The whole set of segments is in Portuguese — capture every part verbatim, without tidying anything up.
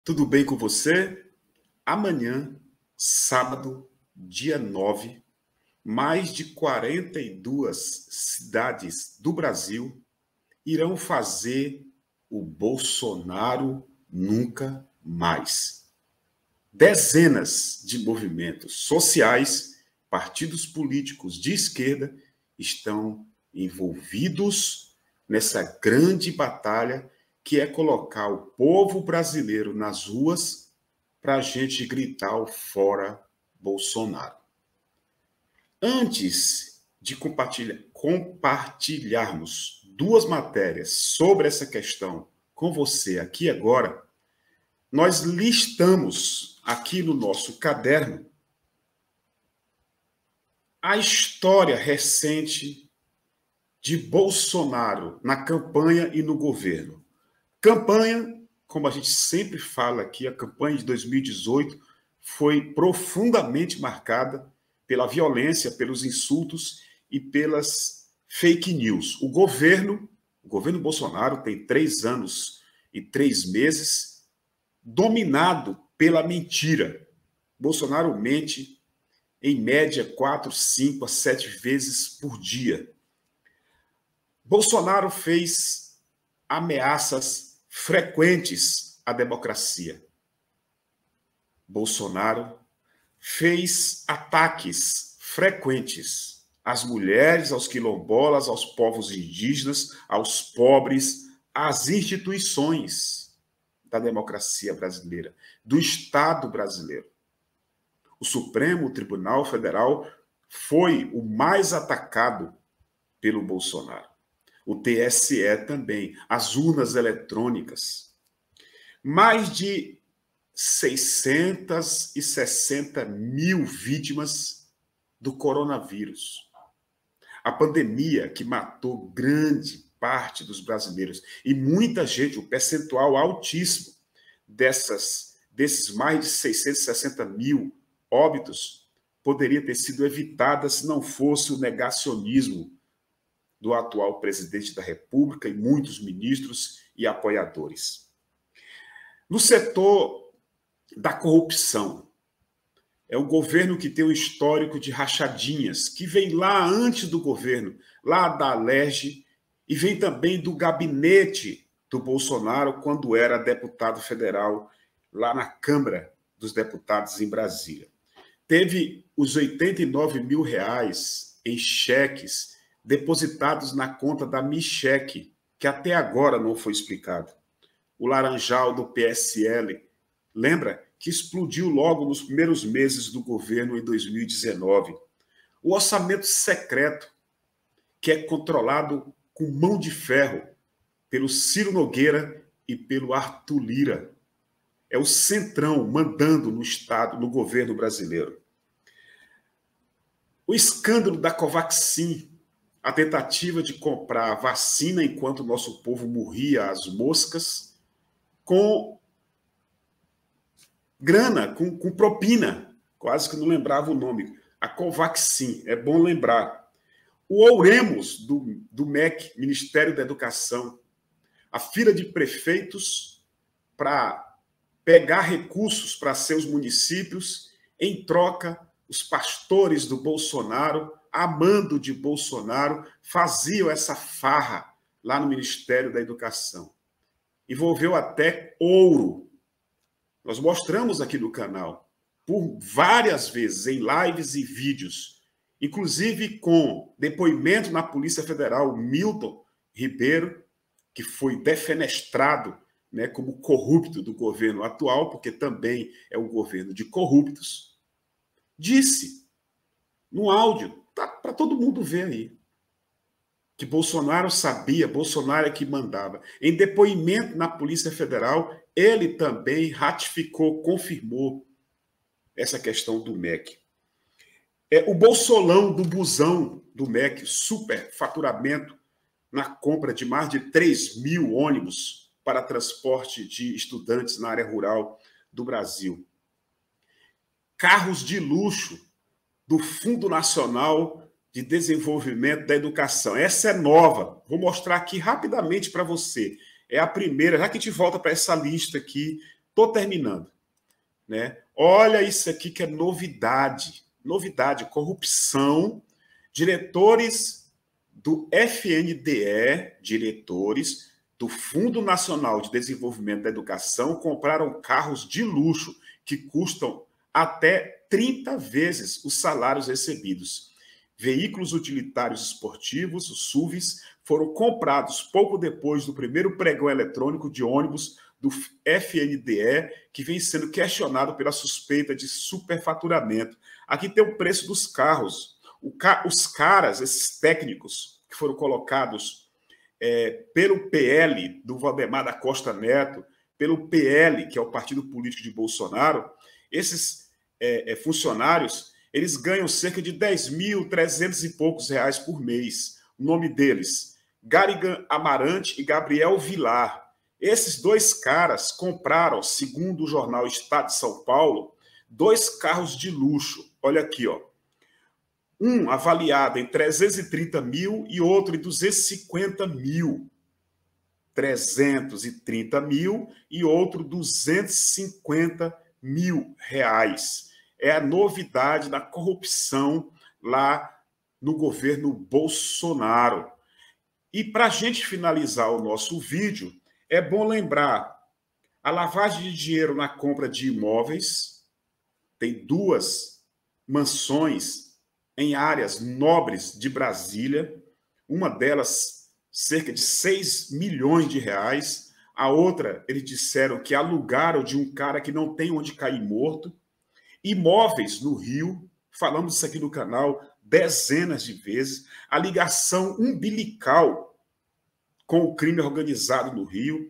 Tudo bem com você? Amanhã, sábado, dia nove, mais de quarenta e duas cidades do Brasil irão fazer o Bolsonaro nunca mais. Dezenas de movimentos sociais, partidos políticos de esquerda estão envolvidos nessa grande batalha que é colocar o povo brasileiro nas ruas para a gente gritar o fora Bolsonaro. Antes de compartilhar, compartilharmos duas matérias sobre essa questão com você aqui agora, nós listamos aqui no nosso caderno a história recente de Bolsonaro na campanha e no governo. Campanha, como a gente sempre fala aqui, a campanha de dois mil e dezoito foi profundamente marcada pela violência, pelos insultos e pelas fake news. O governo, o governo Bolsonaro tem três anos e três meses dominado pela mentira. Bolsonaro mente em média quatro, cinco a sete vezes por dia. Bolsonaro fez ameaças frequentes à democracia. Bolsonaro fez ataques frequentes às mulheres, aos quilombolas, aos povos indígenas, aos pobres, às instituições da democracia brasileira, do Estado brasileiro. O Supremo Tribunal Federal foi o mais atacado pelo Bolsonaro. O T S E também, as urnas eletrônicas. Mais de seiscentas e sessenta mil vítimas do coronavírus. A pandemia que matou grande parte dos brasileiros. E muita gente, um percentual altíssimo dessas, desses mais de seiscentos e sessenta mil óbitos, poderia ter sido evitada se não fosse o negacionismo do atual presidente da República e muitos ministros e apoiadores. No setor da corrupção, é o governo que tem um histórico de rachadinhas, que vem lá antes do governo, lá da Alerj, e vem também do gabinete do Bolsonaro, quando era deputado federal, lá na Câmara dos Deputados em Brasília. Teve os oitenta e nove mil reais em cheques depositados na conta da Micheque, que até agora não foi explicado. O Laranjal do P S L, lembra? Que explodiu logo nos primeiros meses do governo em dois mil e dezenove. O orçamento secreto, que é controlado com mão de ferro pelo Ciro Nogueira e pelo Arthur Lira. É o Centrão mandando no Estado, no governo brasileiro. O escândalo da Covaxin, a tentativa de comprar vacina enquanto o nosso povo morria às moscas, com grana, com, com propina, quase que não lembrava o nome, a Covaxin, é bom lembrar. O Ouremos, do, do M E C, Ministério da Educação, a fila de prefeitos para pegar recursos para seus municípios, em troca, os pastores do Bolsonaro, amando de Bolsonaro, faziam essa farra lá no Ministério da Educação. Envolveu até ouro. Nós mostramos aqui no canal, por várias vezes, em lives e vídeos, inclusive com depoimento na Polícia Federal, Milton Ribeiro, que foi defenestrado, né, como corrupto do governo atual, porque também é um governo de corruptos, disse, no áudio, tá para todo mundo ver aí, que Bolsonaro sabia, Bolsonaro é que mandava. Em depoimento na Polícia Federal, ele também ratificou, confirmou essa questão do M E C. É, o bolsolão do busão do M E C, superfaturamento na compra de mais de três mil ônibus para transporte de estudantes na área rural do Brasil. Carros de luxo do Fundo Nacional de Desenvolvimento da Educação. Essa é nova. Vou mostrar aqui rapidamente para você. É a primeira, já que a gente volta para essa lista aqui Estou terminando. Né? Olha isso aqui que é novidade. Novidade, corrupção. Diretores do F N D E, diretores do Fundo Nacional de Desenvolvimento da Educação, compraram carros de luxo que custam até trinta vezes os salários recebidos. Veículos utilitários esportivos, os S U Vs, foram comprados pouco depois do primeiro pregão eletrônico de ônibus do F N D E, que vem sendo questionado pela suspeita de superfaturamento. Aqui tem o preço dos carros. O ca... Os caras, esses técnicos que foram colocados é, pelo P L do Valdemar da Costa Neto, pelo P L, que é o partido político de Bolsonaro, esses é, é, funcionários, eles ganham cerca de dez mil, trezentos e poucos reais por mês. O nome deles, Garigan Amarante e Gabriel Vilar. Esses dois caras compraram, segundo o jornal Estado de São Paulo, dois carros de luxo. Olha aqui, ó. Um avaliado em trezentos e trinta mil e outro em duzentos e cinquenta mil. trezentos e trinta mil e outro duzentos e cinquenta mil reais. É a novidade da corrupção lá no governo Bolsonaro. E para a gente finalizar o nosso vídeo, é bom lembrar a lavagem de dinheiro na compra de imóveis. Tem duas mansões em áreas nobres de Brasília, uma delas cerca de seis milhões de reais, a outra, eles disseram que alugaram de um cara que não tem onde cair morto. Imóveis no Rio, falamos isso aqui no canal dezenas de vezes, a ligação umbilical com o crime organizado no Rio,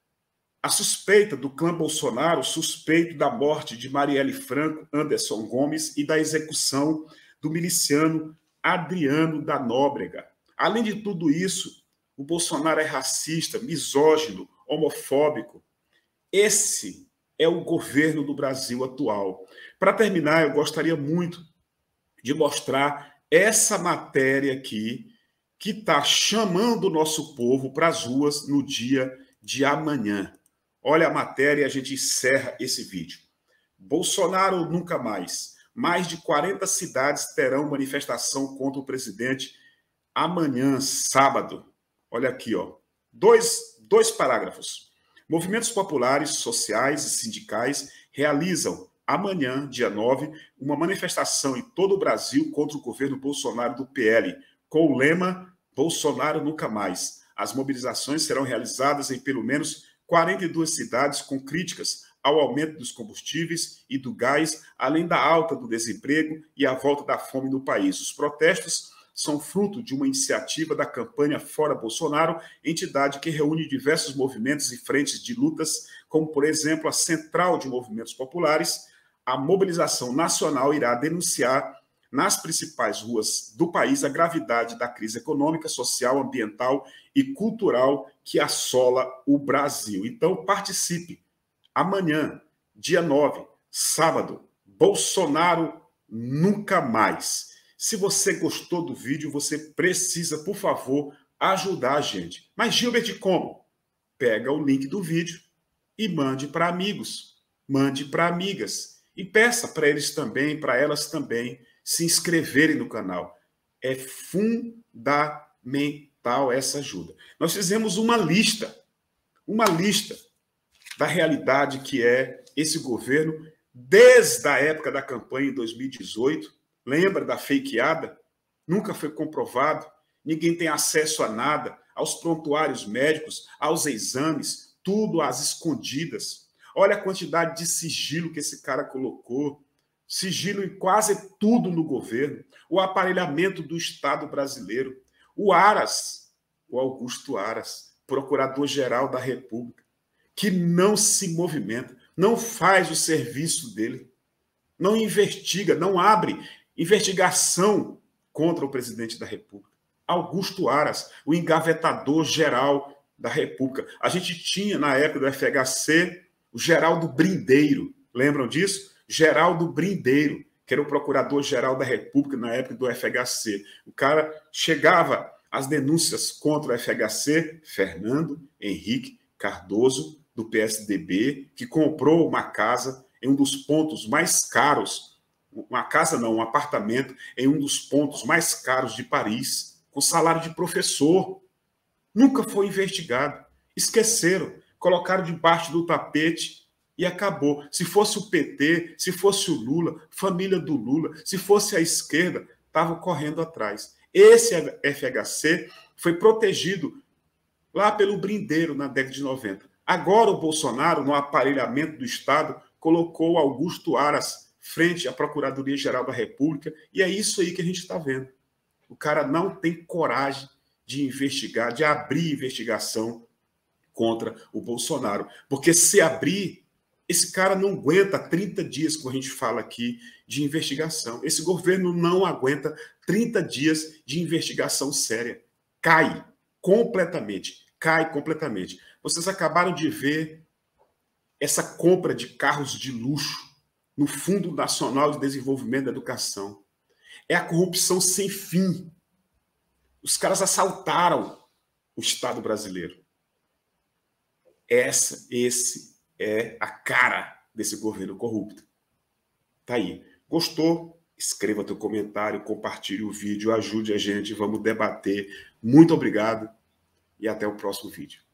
a suspeita do clã Bolsonaro, suspeito da morte de Marielle Franco, Anderson Gomes e da execução do miliciano Adriano da Nóbrega. Além de tudo isso, o Bolsonaro é racista, misógino, homofóbico. Esse é o governo do Brasil atual. Para terminar, eu gostaria muito de mostrar essa matéria aqui, que está chamando o nosso povo para as ruas no dia de amanhã. Olha a matéria e a gente encerra esse vídeo. Bolsonaro nunca mais. Mais de quarenta cidades terão manifestação contra o presidente amanhã, sábado. Olha aqui, ó. Dois, dois parágrafos. Movimentos populares, sociais e sindicais realizam amanhã, dia nove, uma manifestação em todo o Brasil contra o governo Bolsonaro do P L, com o lema Bolsonaro nunca mais. As mobilizações serão realizadas em pelo menos quarenta e duas cidades com críticas ao aumento dos combustíveis e do gás, além da alta do desemprego e a volta da fome no país. Os protestos são fruto de uma iniciativa da campanha Fora Bolsonaro, entidade que reúne diversos movimentos e frentes de lutas, como, por exemplo, a Central de Movimentos Populares. A mobilização nacional irá denunciar nas principais ruas do país a gravidade da crise econômica, social, ambiental e cultural que assola o Brasil. Então, participe. Amanhã, dia nove, sábado, Bolsonaro nunca mais. Se você gostou do vídeo, você precisa, por favor, ajudar a gente. Mas, Gilbert, como? Pega o link do vídeo e mande para amigos, mande para amigas. E peça para eles também, para elas também, se inscreverem no canal. É fundamental essa ajuda. Nós fizemos uma lista, uma lista da realidade que é esse governo desde a época da campanha em dois mil e dezoito. Lembra da fakeada? Nunca foi comprovado. Ninguém tem acesso a nada, aos prontuários médicos, aos exames, tudo às escondidas. Olha a quantidade de sigilo que esse cara colocou. Sigilo em quase tudo no governo. O aparelhamento do Estado brasileiro. O Aras, o Augusto Aras, procurador-geral da República, que não se movimenta, não faz o serviço dele, não investiga, não abre investigação contra o presidente da República. Augusto Aras, o engavetador-geral da República. A gente tinha, na época do F H C, o Geraldo Brindeiro. Lembram disso? Geraldo Brindeiro, que era o procurador-geral da República na época do F H C. O cara chegava às denúncias contra o F H C, Fernando Henrique Cardoso do P S D B, que comprou uma casa em um dos pontos mais caros, uma casa não, um apartamento em um dos pontos mais caros de Paris, com salário de professor. Nunca foi investigado. Esqueceram, colocaram debaixo do tapete e acabou. Se fosse o P T, se fosse o Lula, família do Lula, se fosse a esquerda, estavam correndo atrás. Esse F H C foi protegido lá pelo Brindeiro na década de noventa. Agora o Bolsonaro, no aparelhamento do Estado, colocou Augusto Aras frente à Procuradoria-Geral da República, e é isso aí que a gente está vendo. O cara não tem coragem de investigar, de abrir investigação contra o Bolsonaro. Porque se abrir, esse cara não aguenta trinta dias, como a gente fala aqui, de investigação. Esse governo não aguenta trinta dias de investigação séria. Cai completamente. Cai completamente. Vocês acabaram de ver essa compra de carros de luxo no Fundo Nacional de Desenvolvimento da Educação. É a corrupção sem fim. Os caras assaltaram o Estado brasileiro. Essa, esse é a cara desse governo corrupto. Tá aí. Gostou? Escreva teu comentário, compartilhe o vídeo, ajude a gente, vamos debater. Muito obrigado e até o próximo vídeo.